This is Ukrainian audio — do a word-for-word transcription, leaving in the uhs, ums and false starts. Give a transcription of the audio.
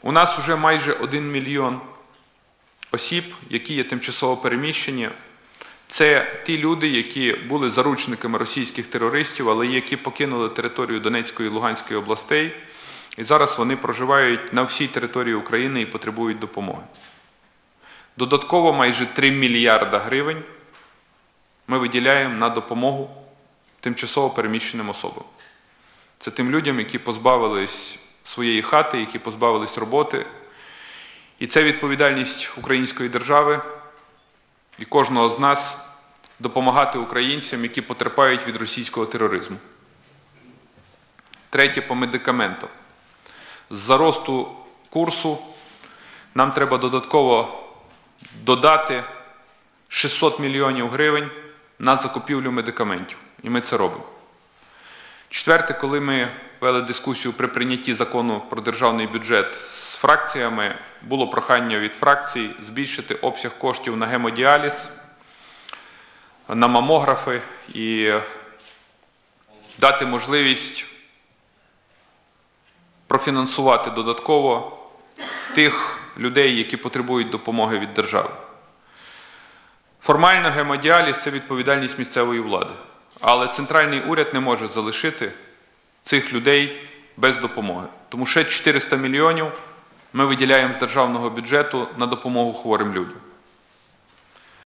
У нас вже майже один мільйон осіб, які є тимчасово переміщені. Це ті люди, які були заручниками російських терористів, але які покинули територію Донецької і Луганської областей. І зараз вони проживають на всій території України і потребують допомоги. Додатково майже три мільярда гривень ми виділяємо на допомогу тимчасово переміщеним особам. Це тим людям, які позбавились своєї хати, які позбавились роботи. І це відповідальність української держави і кожного з нас допомагати українцям, які потерпають від російського тероризму. Третє – по медикаментам. З-за росту курсу нам треба додатково додати шістсот мільйонів гривень на закупівлю медикаментів. І ми це робимо. Четверте, коли ми вели дискусію при прийнятті закону про державний бюджет з фракціями, було прохання від фракцій збільшити обсяг коштів на гемодіаліз, на мамографи і дати можливість профінансувати додатково тих людей, які потребують допомоги від держави. Формально гемодіаліз – це відповідальність місцевої влади. Але центральний уряд не може залишити цих людей без допомоги. Тому ще чотириста мільйонів ми виділяємо з державного бюджету на допомогу хворим людям.